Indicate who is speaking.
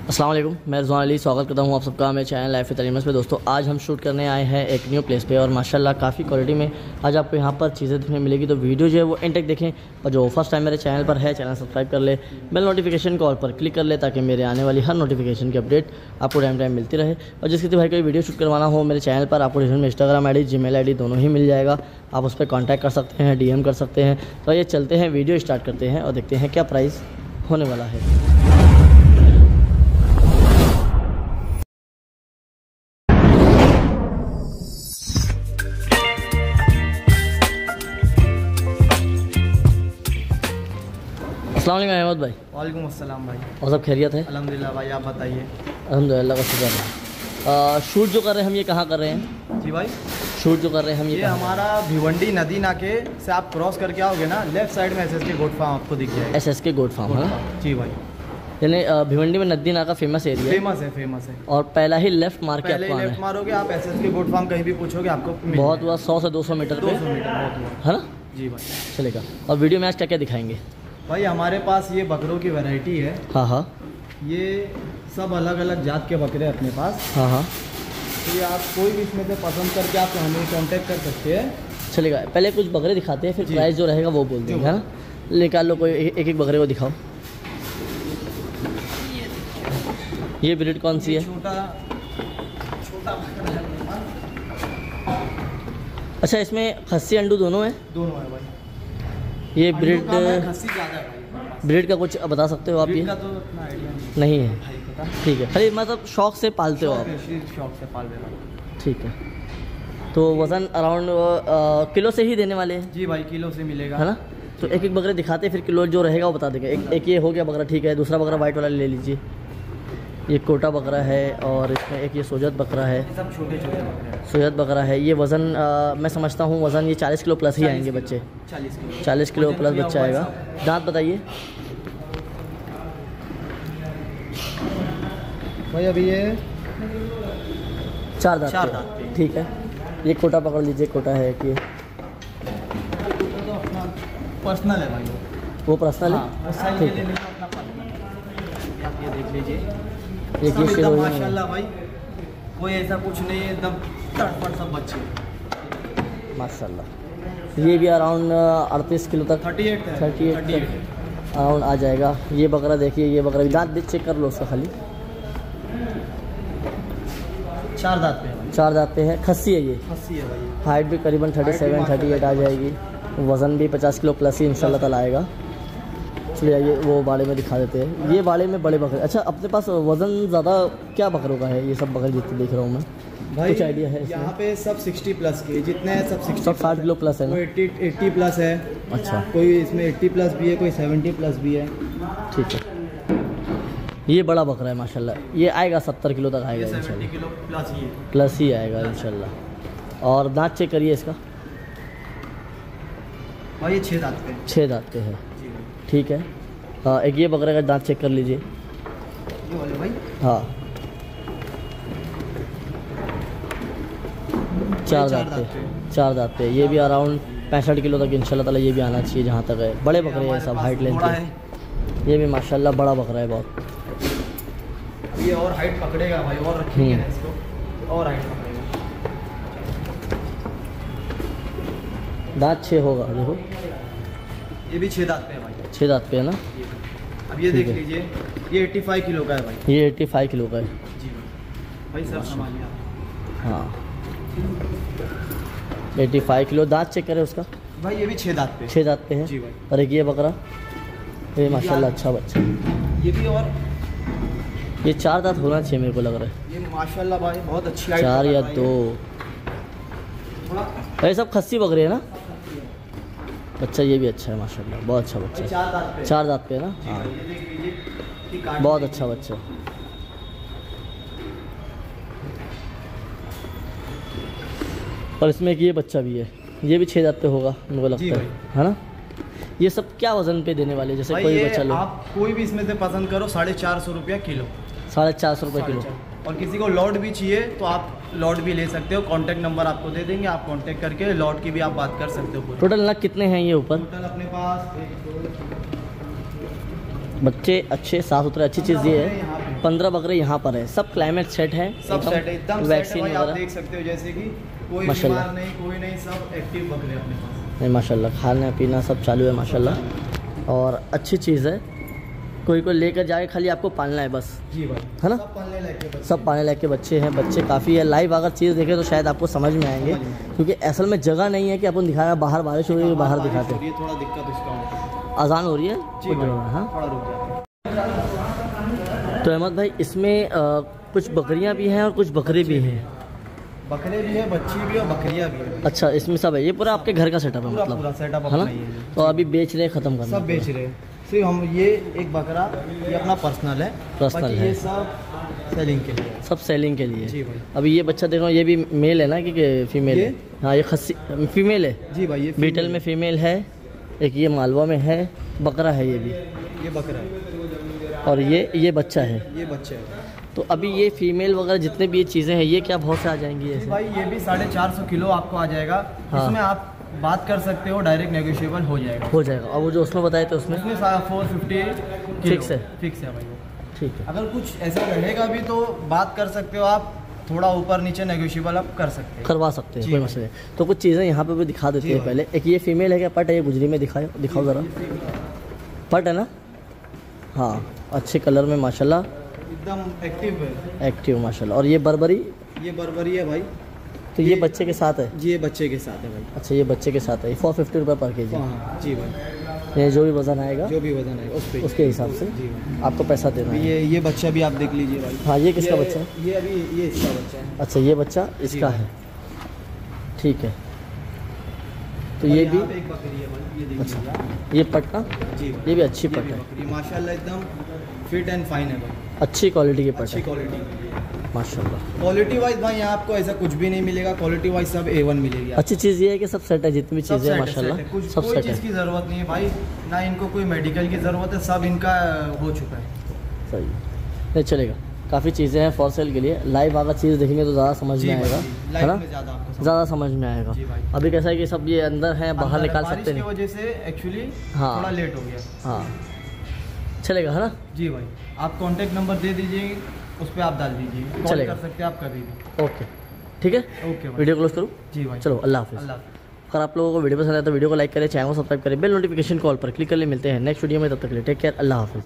Speaker 1: अस्सलाम वालेकुम, मैं रिजवान अली स्वागत करता हूँ आप सबका मेरे चैनल लाइफ तलीमस पे। दोस्तों आज हम शूट करने आए हैं एक न्यू प्लेस पे और माशाल्लाह काफ़ी क्वालिटी में आज आपको यहाँ पर चीज़ें देखने मिलेगी। तो वीडियो जो है वो एंड तक देखें और जो फर्स्ट टाइम मेरे चैनल पर है चैनल सब्सक्राइब कर ले, बेल नोटिफिकेशन कॉल पर क्लिक कर ले ताकि मेरे आने वाली हर नोटिफिकेशन की अपडेट आपको टाइम मिलती रहे। और जिस किसी भाई को वीडियो शूट करवाना हो मेरे चैनल पर आपको डिस्क्रिप्शन में इंस्टाग्राम ID जीमेल ID दोनों ही मिल जाएगा, आप उस पर कॉन्टैक्ट कर सकते हैं, DM कर सकते हैं। तो ये चलते हैं, वीडियो स्टार्ट करते हैं और देखते हैं क्या प्राइस होने वाला है। अस्सलाम वालेकुम अहमद भाई।
Speaker 2: वालेकुम अस्सलाम भाई।
Speaker 1: और सब खैरियत है?
Speaker 2: अल्हम्दुलिल्लाह भाई, आप बताइए।
Speaker 1: अल्हम्दुलिल्लाह का शुक्र है। शूट जो कर रहे हैं हम ये कहाँ कर रहे हैं?
Speaker 2: जी भाई,
Speaker 1: शूट जो कर रहे हैं हम
Speaker 2: ये हमारा भिवंडी नदी नाके से आप क्रॉस करके आओगे ना, लेफ्ट साइड में SSK गोट फार्म आपको दिख जाएगा।
Speaker 1: SSK गोट फार्म है ना?
Speaker 2: जी भाई,
Speaker 1: यानी भिवंडी में नदी नाका फेमस एरिया
Speaker 2: फेमस है।
Speaker 1: और पहला ही लेफ्ट मार के
Speaker 2: पहले
Speaker 1: आपको
Speaker 2: ही
Speaker 1: आना
Speaker 2: लेफ्ट
Speaker 1: है।
Speaker 2: मारोगे आप SSK गोट फार्म कहीं भी पूछोगे आपको
Speaker 1: बहुत हुआ 100 से 200 मीटर पे
Speaker 2: 200 मीटर बहुत हुआ।
Speaker 1: है ना?
Speaker 2: जी भाई
Speaker 1: चलेगा। और वीडियो में आज क्या क्या दिखाएंगे
Speaker 2: भाई? हमारे पास ये बकरों की वैरायटी है।
Speaker 1: हाँ,
Speaker 2: ये सब अलग अलग जात के बकरे हैं अपने पास।
Speaker 1: हाँ।
Speaker 2: तो ये आप कोई भी इसमें से पसंद करके आप हमें कांटेक्ट कर सकते हैं।
Speaker 1: चलेगा। पहले कुछ बकरे दिखाते हैं फिर
Speaker 2: जी।
Speaker 1: प्राइस जो रहेगा वो बोल देंगे, है ना? निकाल लो कोई एक एक बकरे को दिखाओ। ये ब्रीड कौन सी है?
Speaker 2: छोटा बकरा है अपने पास।
Speaker 1: अच्छा, इसमें खस्सी अंडू दोनों है?
Speaker 2: दोनों है भाई।
Speaker 1: ये ब्रीड
Speaker 2: खस्सी ज़्यादा है भाई।
Speaker 1: ब्रीड का कुछ बता सकते हो आप?
Speaker 2: ब्रीड
Speaker 1: ये
Speaker 2: का तो इतना आइडिया
Speaker 1: नहीं है,
Speaker 2: नहीं पता।
Speaker 1: ठीक है। खाली मतलब शौक से पालते हो आप?
Speaker 2: शौक से पाल रहे हैं।
Speaker 1: ठीक है। तो वज़न अराउंड किलो से ही देने वाले हैं,
Speaker 2: जी भाई, किलो से मिलेगा,
Speaker 1: है ना? तो एक एक बकरे दिखाते हैं फिर किलो जो रहेगा वो बता देंगे। एक ये हो गया बकरा, ठीक है। दूसरा बकरा वाइट वाला ले लीजिए। ये कोटा बकरा है और इसमें एक ये सोजत बकरा है।
Speaker 2: ये सब छोटे छोटे बकरे हैं।
Speaker 1: सोजत बकरा है। ये वज़न मैं समझता हूँ वज़न ये 40 किलो प्लस ही आएंगे बच्चे। 40 किलो प्लस बच्चा आएगा। दांत बताइए
Speaker 2: भाई। अभी ये
Speaker 1: 4 दांत
Speaker 2: चार
Speaker 1: पे।
Speaker 2: दांत पे।
Speaker 1: ठीक है। ये कोटा पकड़ लीजिए, कोटा है कि
Speaker 2: तो अपना पर्सनल है भाई।
Speaker 1: वो पर्सनल है?
Speaker 2: हाँ, उस साइड के
Speaker 1: ठीक
Speaker 2: लिए
Speaker 1: है।
Speaker 2: नहीं, अपना पर्सनल। आप ये देख लीजिए,
Speaker 1: एक
Speaker 2: सब
Speaker 1: ये
Speaker 2: एकदम
Speaker 1: शेर
Speaker 2: माशाल्लाह भाई, कोई ऐसा कुछ नहीं है, एकदम तड़पड़ सब बच्चे
Speaker 1: माशाल्लाह। ये भी अराउंड 38 किलो तक
Speaker 2: 38 है।
Speaker 1: 38 तक अराउंड आ जाएगा। ये बकरा देखिए, ये बकरा भी दांत चेक कर लो उसका खाली।
Speaker 2: 4 दांत पे है भाई।
Speaker 1: 4 दांत पे है। खस्सी है ये।
Speaker 2: खस्सी है भाई।
Speaker 1: हाइट भी करीबन 37 38 आ जाएगी। वज़न भी 50 किलो प्लस ही इंशाल्लाह ताला आएगा। चलिए आइए वो बाड़े में दिखा देते हैं। ये बाड़े में बड़े बकरे। अच्छा, अपने पास वज़न ज़्यादा क्या बकरों का है? ये सब बकरे जितने देख रहा हूँ मैं,
Speaker 2: भाई
Speaker 1: कुछ आइडिया है
Speaker 2: यहाँ
Speaker 1: इसमें?
Speaker 2: पे सब 60 प्लस के जितने हैं सब 60
Speaker 1: सब 60 किलो प्लस है ना?
Speaker 2: कोई 80 प्लस है।
Speaker 1: अच्छा,
Speaker 2: कोई इसमें 80 प्लस भी है, कोई 70 प्लस भी है।
Speaker 1: ठीक है। ये बड़ा बकरा है माशाल्लाह। ये आएगा 70 किलो तक आएगा
Speaker 2: ये 70
Speaker 1: इंशाल्लाह,
Speaker 2: किलो प्लस ही है
Speaker 1: प्लस ही आएगा इंशाल्लाह। और दांत चेक करिए इसका।
Speaker 2: भाई। ये 6 दांत पे है।
Speaker 1: 6 दांत पे है,
Speaker 2: जी भाई।
Speaker 1: ठीक है। एक ये बकरे का दांत चेक कर लीजिए।
Speaker 2: ये वाले भाई
Speaker 1: हाँ, 4
Speaker 2: चार
Speaker 1: दांत
Speaker 2: दांत
Speaker 1: पे। 4 दांत पे। ये भी अराउंड 65 किलो तक इंशाल्लाह ताला ये भी आना चाहिए जहाँ तक है। बड़े बकरे हैं
Speaker 2: हमारे
Speaker 1: सब,
Speaker 2: पास
Speaker 1: हाइट लेंथ
Speaker 2: घोड़ा
Speaker 1: के।
Speaker 2: है।
Speaker 1: ये भी माशाल्लाह बड़ा बकरा है बहुत।
Speaker 2: ये और हाइट पकड़ेगा भाई, और रखेंगे ना इसको और हाइट पकड़ेगा।
Speaker 1: दांत 6 होगा, देखो
Speaker 2: ये भी 6 दांत पे है भाई।
Speaker 1: 6 दांत पे है ना?
Speaker 2: अब ये
Speaker 1: ठीक
Speaker 2: देख
Speaker 1: है।
Speaker 2: लीजिए, ये 85 किलो का है भाई।
Speaker 1: ये 85 किलो का है।
Speaker 2: जी भाई। भाई सब संभालिए आप।
Speaker 1: हाँ, 85 किलो। दांत चेक करें उसका।
Speaker 2: भाई ये भी 6 दांत पे है।
Speaker 1: 6 दांत पे है।
Speaker 2: जी भाई।
Speaker 1: और एक ये बकरा, ये माशाल्लाह अच्छा बच्चा।
Speaker 2: ये भी, और
Speaker 1: ये 4 दांत होना चाहिए मेरे को लग रहा है।
Speaker 2: ये माशाल्लाह भाई बहुत अच्छी हाइट
Speaker 1: 4 या
Speaker 2: पकड़ रहा है
Speaker 1: 2।
Speaker 2: थोड़ा।
Speaker 1: ये सब खस्सी बकरे है ना? बच्चा ये भी अच्छा है माशाल्लाह, बहुत अच्छा बच्चा है।
Speaker 2: 4 दांत पे।
Speaker 1: 4 दांत पे है ना?
Speaker 2: जी
Speaker 1: हाँ,
Speaker 2: भाई, ये देख लीजिए कि काट
Speaker 1: बहुत
Speaker 2: लीजिए।
Speaker 1: अच्छा बच्चा है। और इसमें एक ये बच्चा भी है, ये भी 6 दांत पे होगा मेरे को
Speaker 2: जी
Speaker 1: लगता है ना? ये सब क्या वजन पे देने वाले, जैसे
Speaker 2: भाई
Speaker 1: कोई
Speaker 2: ये
Speaker 1: बच्चा लो?
Speaker 2: आप कोई भी इसमें से पसंद करो, 450 रुपया किलो।
Speaker 1: 450 रुपये किलो।
Speaker 2: और किसी को लॉट भी चाहिए तो आप लॉट भी ले सकते हो। कांटेक्ट नंबर आपको दे देंगे, आप कांटेक्ट करके लॉट की भी आप बात कर सकते हो पूरी।
Speaker 1: टोटल नग कितने हैं ये ऊपर?
Speaker 2: टोटल अपने पास 1 2
Speaker 1: बच्चे अच्छे साफ सुथरे अच्छी चीज़ ये है।
Speaker 2: यहाँ पे 15
Speaker 1: बकरे यहाँ पर है, सब क्लाइमेट सेट है,
Speaker 2: सब सेट है, एकदम
Speaker 1: वैक्सीन
Speaker 2: वगैरह आप
Speaker 1: वगैरह
Speaker 2: देख सकते हो, जैसे कि कोई
Speaker 1: माशाल्लाह
Speaker 2: बीमार नहीं, कोई नहीं, सब एक्टिव बकरे अपने पास।
Speaker 1: नहीं माशाल्लाह, खाना पीना सब चालू है माशाल्लाह, और अच्छी चीज़ है। कोई को लेकर जाए, खाली आपको पालना है बस।
Speaker 2: जी भाई,
Speaker 1: है ना,
Speaker 2: सब पालने लायक के बच्चे,
Speaker 1: सब पालने लायक के बच्चे हैं, बच्चे काफ़ी है। लाइव अगर चीज़ देखें तो शायद आपको समझ में आएंगे, क्योंकि असल में जगह नहीं है कि अपन दिखाया, बाहर बारिश हो रही है बाहर दिखाते हैं,
Speaker 2: थोड़ा दिक्कत उसका होता है।
Speaker 1: अजान हो रही है।
Speaker 2: जी भाई,
Speaker 1: हाँ
Speaker 2: थोड़ा रुक जाते।
Speaker 1: तो अहमद भाई, इसमें कुछ बकरियां भी हैं और कुछ बकरे भी हैं।
Speaker 2: बकरे भी है, बच्ची भी है, बकरियां भी है।
Speaker 1: अच्छा, इसमें सब है, ये पूरा आपके घर का सेटअप है
Speaker 2: पूरा
Speaker 1: मतलब?
Speaker 2: पूरा सेटअप
Speaker 1: है ना,
Speaker 2: अपना ही है।
Speaker 1: तो अभी बेच रहे, ख़त्म करना
Speaker 2: सब बेच रहे हैं। सिर्फ हम ये एक बकरा, ये अपना पर्सनल है,
Speaker 1: पर्सनल
Speaker 2: बाकी
Speaker 1: है,
Speaker 2: ये सब सेलिंग के लिए।
Speaker 1: सब सेलिंग के लिए।
Speaker 2: जी भाई।
Speaker 1: अभी ये बच्चा देखो, ये भी मेल है ना कि फीमेल है? हाँ, ये खस्सी फीमेल है।
Speaker 2: जी भाई, ये
Speaker 1: बीटल में फीमेल है, एक ये मालवा में है, बकरा है ये भी,
Speaker 2: ये बकरा है,
Speaker 1: और ये बच्चा है,
Speaker 2: ये बच्चे है।
Speaker 1: तो अभी ये फीमेल वगैरह जितने भी ये चीज़ें हैं, ये क्या भाव से आ जाएंगी ऐसे?
Speaker 2: भाई ये भी 450 किलो आपको आ जाएगा।
Speaker 1: हाँ।
Speaker 2: इसमें आप बात कर सकते हो, डायरेक्ट नेगोशिएबल हो जाएगा।
Speaker 1: हो जाएगा। और वो जो उसमें बताए थे उसमें
Speaker 2: 450
Speaker 1: फिक्स है?
Speaker 2: फिक्स है भाई वो।
Speaker 1: ठीक है।
Speaker 2: अगर कुछ ऐसा रहेगा भी तो बात कर सकते हो आप, थोड़ा ऊपर नीचे नेगोशिएबल आप कर सकते हैं,
Speaker 1: करवा सकते हैं,
Speaker 2: जी
Speaker 1: कोई
Speaker 2: भाई।
Speaker 1: मसला नहीं। तो कुछ चीज़ें यहाँ पे भी दिखा देते
Speaker 2: जी
Speaker 1: हैं
Speaker 2: भाई।
Speaker 1: पहले। एक ये फीमेल है क्या, पट है ये, गुजरी में दिखाओ ज़रा। पट है ना? हाँ, अच्छे कलर में माशाल्लाह,
Speaker 2: एकदम एक्टिव है,
Speaker 1: एक्टिव माशाल्लाह। और ये बर्बरी,
Speaker 2: ये बर्बरी है भाई।
Speaker 1: तो ये बच्चे के साथ है?
Speaker 2: जी, ये बच्चे के साथ है भाई।
Speaker 1: अच्छा, ये बच्चे के साथ है। 450 रुपये पर के जी।
Speaker 2: हाँ जी भाई,
Speaker 1: ये जो भी वज़न आएगा
Speaker 2: जो भी वजन है
Speaker 1: उसके हिसाब से
Speaker 2: जी भाई।
Speaker 1: आपको पैसा देना है।
Speaker 2: ये बच्चा भी आप देख लीजिए भाई।
Speaker 1: हाँ, ये किसका बच्चा है?
Speaker 2: ये अभी ये इसका बच्चा है।
Speaker 1: अच्छा, ये बच्चा इसका है, ठीक है। तो ये भी
Speaker 2: यहाँ पे एक बकरी है भाई, ये देखिए
Speaker 1: अच्छा,
Speaker 2: आप।
Speaker 1: ये पट ना,
Speaker 2: जी भाई,
Speaker 1: ये भी अच्छी
Speaker 2: ये
Speaker 1: पट
Speaker 2: भी
Speaker 1: है,
Speaker 2: बकरी माशाल्लाह एकदम फिट एंड फाइन है भाई,
Speaker 1: अच्छी क्वालिटी की पट
Speaker 2: अच्छी
Speaker 1: है
Speaker 2: क्वालिटी।
Speaker 1: माशाल्लाह।
Speaker 2: क्वालिटी वाइज भाई यहाँ आपको ऐसा कुछ भी नहीं मिलेगा, क्वालिटी वाइज सब A1 मिलेगी आपको।
Speaker 1: अच्छी चीज़ ये है कि सब सेट है, जितनी भी
Speaker 2: सब
Speaker 1: चीज़ें हैं
Speaker 2: सेट है,
Speaker 1: माशाल्लाह
Speaker 2: सेट है। कुछ
Speaker 1: सब
Speaker 2: कोई
Speaker 1: सेट
Speaker 2: चीज़
Speaker 1: है।
Speaker 2: की ज़रूरत नहीं है भाई, ना इनको कोई मेडिकल की ज़रूरत है, सब इनका हो चुका है।
Speaker 1: सही नहीं चलेगा, काफ़ी चीज़ें हैं फॉर सेल के लिए। लाइव अगर चीज़ देखेंगे तो ज़्यादा समझ में आएगा, है ना, ज़्यादा समझ में आएगा।
Speaker 2: जी भाई।
Speaker 1: अभी कैसा है कि सब ये अंदर है, बाहर निकाल
Speaker 2: बारिश
Speaker 1: सकते
Speaker 2: की
Speaker 1: नहीं।
Speaker 2: वजह से एक्चुअली
Speaker 1: हाँ।
Speaker 2: थोड़ा लेट हो गया।
Speaker 1: हाँ, चलेगा, है ना?
Speaker 2: जी भाई, आप कांटेक्ट नंबर दे दीजिए, उस पर आप डाल दीजिए, कॉल
Speaker 1: चलेगा।
Speaker 2: कर सकते हैं आप कभी भी।
Speaker 1: ओके, ठीक है,
Speaker 2: ओके भाई।
Speaker 1: वीडियो क्लोज करूँ?
Speaker 2: जी भाई,
Speaker 1: चलो, अल्लाह हाफिज़।
Speaker 2: अल्लाह हाफ़िज़।
Speaker 1: अगर आप लोगों को वीडियो पसंद आए तो वीडियो को लाइक करें, चैनल को सब्सक्राइब करें, बेल नोटिफिकेशन कॉल पर क्लिक कर ले। मिलते हैं नेक्स्ट वीडियो में, तब तक के लिए टेक केयर, अल्लाह हाफिज़।